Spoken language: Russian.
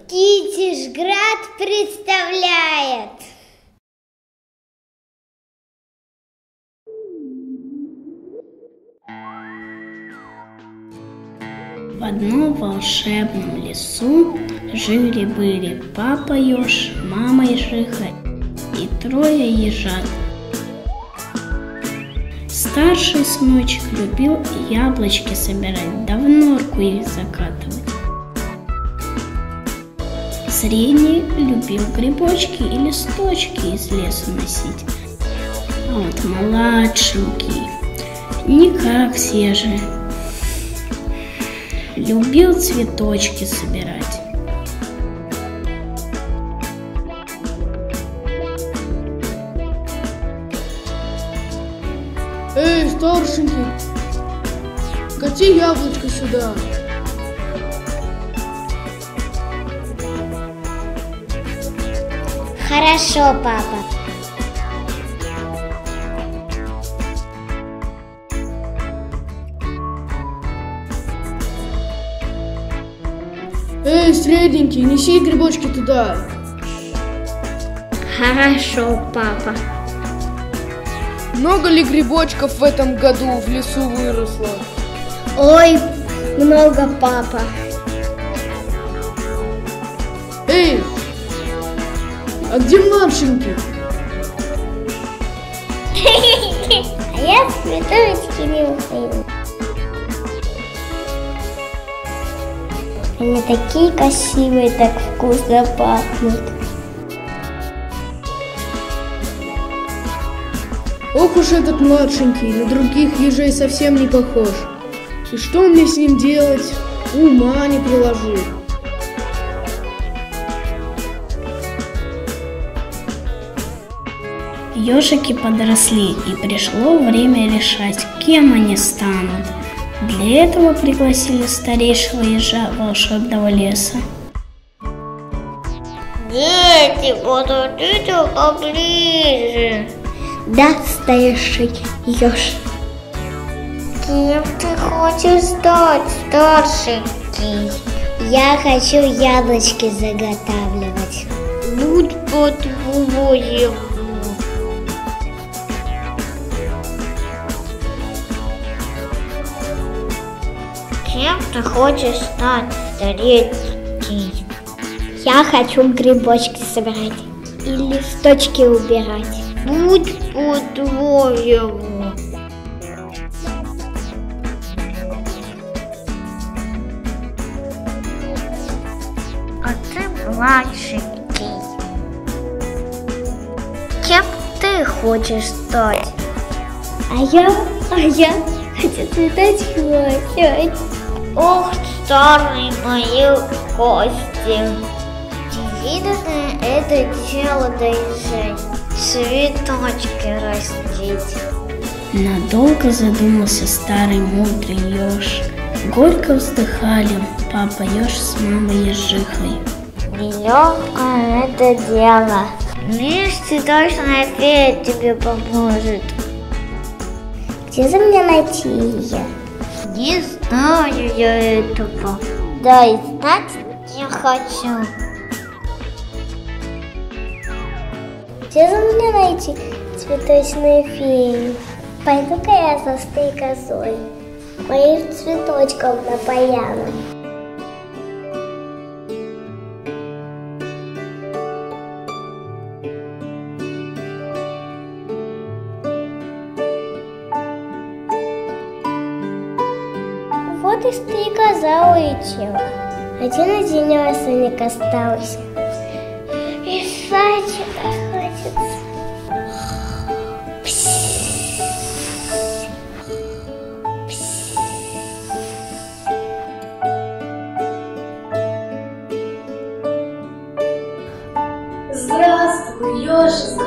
Китежград представляет. В одном волшебном лесу жили-были папа еж, мама ежиха и трое ежат. Старший сыночек любил яблочки собирать, да в норку их закатывать. Средний любил грибочки и листочки из леса носить. А вот младшенький, не как все же, любил цветочки собирать. Эй, старшенький, кати яблочко сюда. Хорошо, папа. Эй, средненький, неси грибочки туда. Хорошо, папа. Много ли грибочков в этом году в лесу выросло? Ой, много, папа. Эй, а где младшенький? А я цветочки нюхаю. Они такие красивые, так вкусно пахнут. Ох уж этот младшенький, на других ежей совсем не похож. И что мне с ним делать? Ума не приложу. Ежики подросли, и пришло время решать, кем они станут. Для этого пригласили старейшего ежа волшебного леса. Дети, подойдите поближе. Да, старейший еж. Кем ты хочешь стать, старшенький? Я хочу яблочки заготавливать. Будь по-твоему. Кем ты хочешь стать, старенький? Я хочу грибочки собирать и листочки убирать. Будь по-твоему. А ты младшенький. Кем ты хочешь стать? А я хочу цветочки ловить. Ох, старые мои кости. Длинное это дело доезжать, цветочки растить. Надолго задумался старый мудрый еж. Горько вздыхали папа еж с мамой ежихой. Нелегкое это дело. Лишь цветочная фея тебе поможет. Где за меня найти ее? Не знаю я этого. Да и знать не хочу. Где за меня найти цветочную фею? Пойду-ка я за стрекозой, моих цветочков на поляну. Вот и стрекоза улетела. Один осенник остался. И садика хочется. Здравствуй, еж,